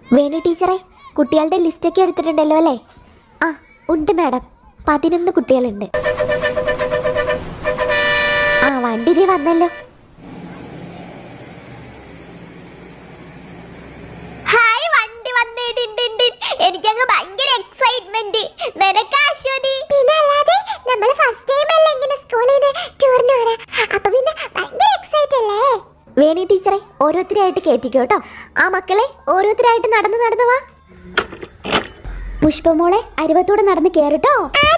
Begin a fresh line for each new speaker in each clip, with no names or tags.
വേണു ടീച്ചറെ, കുട്ടികളുടെ ലിസ്റ്റൊക്കെ എടുത്തിട്ടുണ്ടല്ലോ അല്ലേ? ആ ഉണ്ട് മാഡം, 11 കുട്ടികളുണ്ട്. ആ വണ്ടി ഇതേ വന്നല്ലോ.
ഹായ്, വണ്ടി വന്നിട്ടുണ്ട്. എനിക്കങ്ങ് ഭയങ്കര എക്സൈറ്റ്മെന്റ്. നിനക്ക് അശ്വതി? പിന്നെ അല്ലാതെ നമ്മൾ ഫസ്റ്റ് ടൈം അല്ലേ ഇങ്ങനെ സ്കൂളിൽ നിന്ന് ടൂറിന് പോണ, അപ്പൊ പിന്നെ ഭയങ്കര എക്സൈറ്റ് അല്ലേ?
വേണു ടീച്ചറെ, ഓരോരുത്തരായിട്ട് കേറ്റിക്കോ കേട്ടോ. ആ മക്കളെ ഓരോരുത്തരായിട്ട് നടന്ന് വാ. പുഷ്പമോളെ അരുവത്തോടെ നടന്ന് കേറിട്ടോ.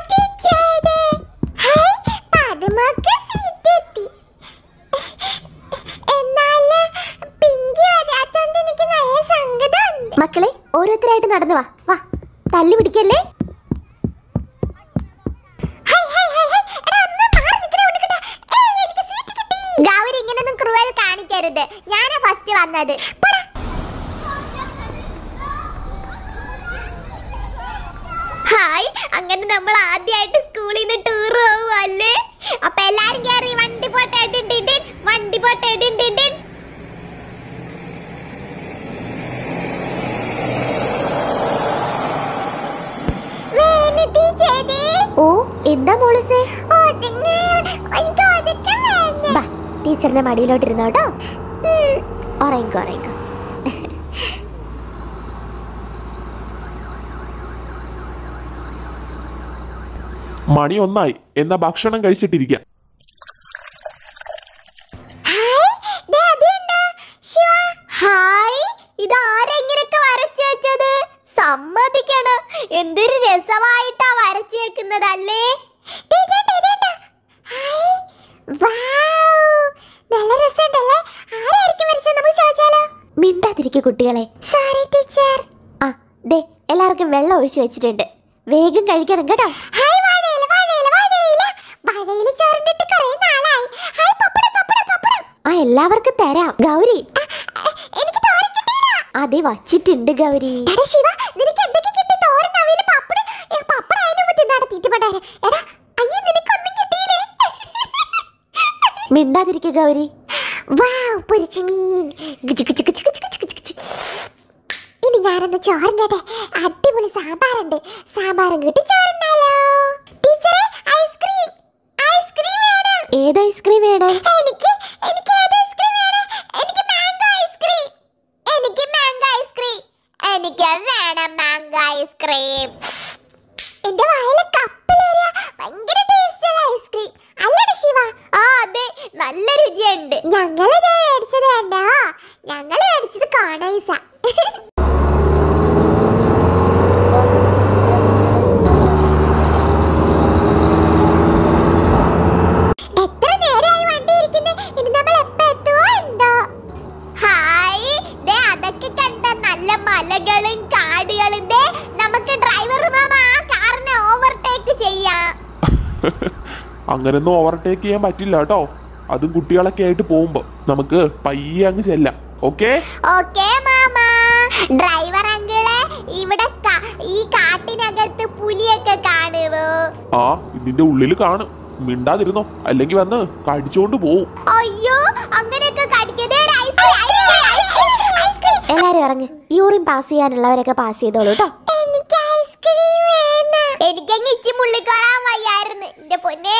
മക്കളെ ഓരോരുത്തരായിട്ട് നടന്നു വാ. വാ, തല്ലു പിടിക്കല്ലേ.
ഗൗരി, ഇങ്ങനൊന്നും ക്രൂവൽ കാണിക്കരുത്. ഞാനാ ഫസ്റ്റ് വന്നത്. ഹായ്, അങ്ങനെ നമ്മൾ ആദ്യമായിട്ട് സ്കൂളിൽ നിന്ന് ടൂർ പോവല്ലേ? അപ്പൊ എല്ലാരും കേറി വണ്ടി പോട്ടെ. വണ്ടി പോട്ടെ.
ഓ എന്താ മോളൂസേ? ടീച്ചറിന്റെ മടിയിലോട്ടിരുന്നോ കേട്ടോ. ഉറങ്ങിക്കോ.
മണി 1 എന്നാ ഭക്ഷണം കഴിച്ചിട്ടിരിക്കാം.
ഹായ്, ഇതാരെങ്ങനെയൊക്കെ വരച്ചു വെച്ചത്? സമ്മതിക്കണം, എന്തൊരു രസമായിട്ടാ വരച്ചു വെക്കുന്നതല്ലേ. നല്ല രസമുണ്ടല്ലേ. ആരായിരിക്കും വരച്ചത്? നമുക്ക് ചോദിച്ചാലോ?
മിണ്ടാതിരിക്കു കുട്ടികളെ.
Sorry teacher.
ആ ദേ, എല്ലാവർക്കും വെള്ളം ഒഴിച്ചു വെച്ചിട്ടുണ്ട്. വേഗം കഴിക്കണം കേട്ടോ. ആ എല്ലാവർക്കും തരാം. ഗൗരി, അതെ വച്ചിട്ടുണ്ട് ഗൗരി. മിണ്ടാതിരിക്ക ഗൗരി.
ഇനി ഞാനൊന്ന് ചോറിൻ്റെ അടിപൊളി സാമ്പാറുണ്ട്. സാമ്പാറും കിട്ടി ചോറുണ്ടാലോ. ടീച്ചറെ, ഐസ്ക്രീം വേണം.
ഏത് ഐസ്ക്രീം വേണം?
എനിക്ക് ഏത് ഐസ്ക്രീം വേണം? എനിക്ക് മാംഗോ ഐസ്ക്രീം. എനിക്ക് വേണം മാംഗോ ഐസ്ക്രീം. എന്റെ വായിലെ കപ്പലേറിയ ഭയങ്കര ടേസ്റ്റുള്ള ഐസ്ക്രീം അല്ലേ ശിവ? ആ അതെ, നല്ല രുചിയുണ്ട്. ഞങ്ങള് മേടിച്ചത് കണ്ടോ? ഞങ്ങള് മേടിച്ചത് കോണൈസാ.
അങ്ങനൊന്നും ഓവർടേക്ക് ചെയ്യാൻ പറ്റില്ല കേട്ടോ. അതും കുട്ടികളൊക്കെ ആയിട്ട് പോകുമ്പോ നമുക്ക് പയ്യെ അങ്ങ് ചെല്ലാം. Okay
mama. ഡ്രൈവർ അങ്കിളെ, ഇവിടെ ഈ കാട്ടിനകത്ത് പുലിയൊക്കെ കാണുവോ?
ആ ഇതിന്റെ ഉള്ളിൽ കാണും. മിണ്ടാതിരുന്നോ, അല്ലെങ്കിൽ വന്ന് കടിച്ചോണ്ട് പോവും.
അയ്യോ, അങ്ങനെയൊക്കെ കടിക്കതേ.
എല്ലാരും ഇറങ്ങ്. യൂറിൻ പാസ് ചെയ്യാനുള്ളവരൊക്കെ പാസ് ചെയ്തോളൂ കേട്ടോ.
എനിക്കങ്ങ് ഇച്ചി മുള്ളിക്കൊള്ളാൻ വയ്യായിരുന്നു എന്റെ പൊന്നെ.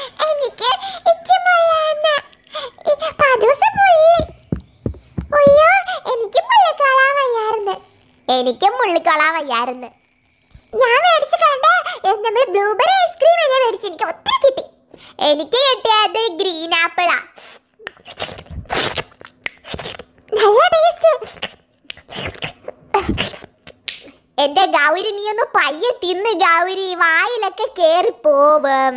എനിക്കും മുള്ളിക്കൊള്ളാൻ വയ്യായിരുന്നു. ഞാൻ മേടിച്ചു കണ്ട നമ്മൾ ബ്ലൂബെറി ഐസ്ക്രീം ഞാൻ മേടിച്ചു. എനിക്ക് ഒത്തിരി കിട്ടി. എനിക്ക് കിട്ടിയത് ഗ്രീൻ ആപ്പിളാ. നല്ല ടേസ്റ്റ്. എന്റെ ഗൗരി, നീ ഒന്ന് പയ്യെ തിന്ന് ഗൗരി, വായിലൊക്കെ കേറി പോവും.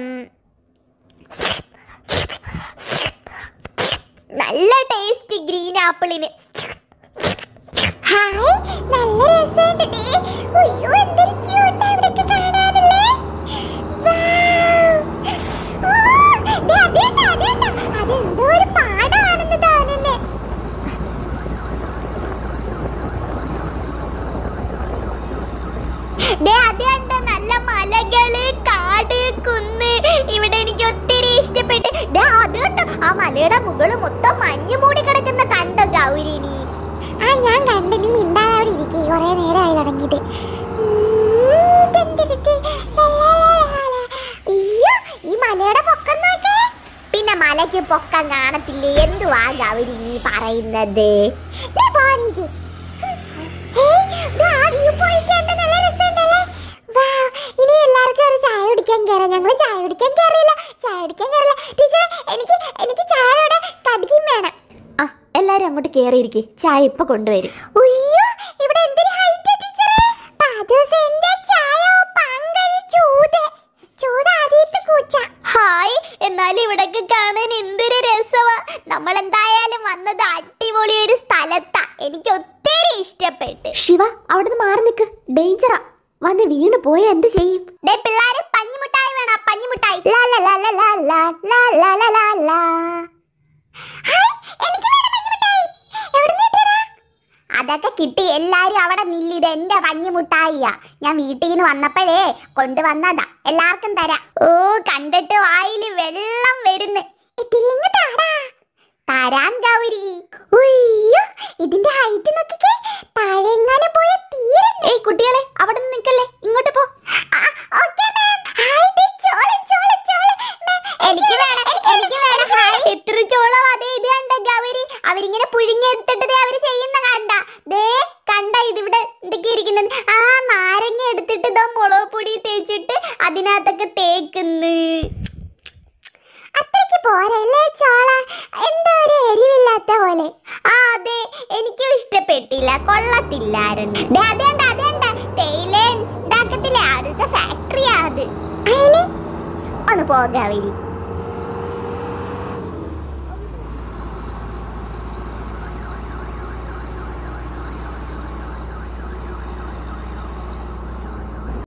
നല്ല ടേസ്റ്റ് ഗ്രീൻ ആപ്പിളിന്. ഹായ്, നല്ല രസമുണ്ട്. അയ്യോ, എന്തൊരു ക്യൂട്ടാ ഇവിടെയൊക്കെ കാണാനല്ലേ. അതെന്തോ ഒരു പാടാണെന്ന് തോന്നുന്നേ. അതുണ്ട് നല്ല മലകള്, കാട്, കുന്ന്. ഇവിടെ എനിക്ക് ഒത്തിരി ഇഷ്ടപ്പെട്ട്. അതുകൊണ്ട് ആ മലയുടെ മുകളിൽ മൊത്തം മഞ്ഞ് മൂടി കിടക്കുന്ന കണ്ടോ ഗൗരി നീ? ആ ഞാൻ കണ്ടു. നീ മിണ്ടാതെ അവിടെ ഇരിക്കും. കുറേ അതെ. അയ്യോ, ഈ മലയുടെ പൊക്കം നോക്കേ. പിന്നെ മലയ്ക്ക് പൊക്കം കാണത്തില്ലേ? എന്തുവാ ഗൗരി നീ പറയുന്നത്? നീ പോണീജി. ഇനി എല്ലാവർക്കും ഒരു ചായ കുടിക്കാൻ കയറാം. ഞങ്ങൾ ചായ കുടിക്കാൻ കയറിയില്ല. ടീച്ചർ, എനിക്ക് ചായയുടെ കടിക്കും വേണം.
ആ എല്ലാരും അങ്ങോട്ട് കേറിയിരിക്കെ, ചായ ഇപ്പൊ കൊണ്ടുവരും.
ഉയ്യോ, ഇവിടെ എന്തൊരു ഹൈറ്റ് ടീച്ചറെ. പാദോസെന്റെ ചായ പങ്കൽ ചൂത ആദ്യത്തെ കൂച്ച.
ഹായ്, എന്നാലും ഇവിടൊക്കെ കാണാൻ എന്തൊരു രസമാ. നമ്മൾ എന്തായാലും വന്നത് അടിപൊളി ഒരു സ്ഥലത്താ. എനിക്ക് ഒത്തിരി ഇഷ്ടപ്പെട്ടു. ശിവ, അവിടുന്ന് മാറി നിക്ക്, ഡേഞ്ചറാ. വന്ന് വീണ് പോയാ എന്ത് ചെയ്യും?
പിള്ളേരെ പഞ്ഞിമുട്ടായി വേണം, പഞ്ഞിമുട്ടായി. അതൊക്കെ കിട്ടി. എല്ലാരും അവിടെ നില്ലിത് എന്റെ പഞ്ഞിമുട്ടായിയാ. ഞാൻ വീട്ടിൽ നിന്ന് വന്നപ്പോഴേ കൊണ്ടുവന്നതാ. എല്ലാവർക്കും തരാം. ഓ, കണ്ടിട്ട് വായില് വെള്ളം വരുന്നു. ഇതിലിങ്ങ് തരാൻ ഗൗരി. ഉയ്യോ, ഇതിന്റെ ഹൈറ്റ് നോക്കിക്കേ. താഴെ എങ്ങാനും പോയ തീരെ.
ഏയ് കുട്ടികളെ, അവിടെ നിന്ന് നിൽക്കല്ലേ, ഇങ്ങോട്ട് പോ.
എത്ര ചോളം. അതേ, ഇത് കണ്ട ഗൗരി, അവരിങ്ങനെ പുഴുങ്ങിയെടുത്തിട്ട് അവര് ചെയ്യുന്ന കണ്ട ഇതിവിടെ എന്തൊക്കെ ഇരിക്കുന്നത്. ആ നാരങ്ങ എടുത്തിട്ട് ഇതാ മുളക് പൊടി തേച്ചിട്ട് അതിനകത്തൊക്കെ തേക്കുന്നു. അത്രയ്ക്ക് പോരല്ലേ ചോള? എന്തോ ഒരു എരിവില്ലാത്ത പോലെ. ആ അതെ, എനിക്കും ഇഷ്ടപ്പെട്ടില്ല, കൊള്ളത്തില്ലായിരുന്നു. അതേണ്ട തേയില ഉണ്ടാക്കത്തില്ലേ, ആദ്യത്തെ ഫാക്ടറിയാ അത്. ഒന്ന് പോകാവരി.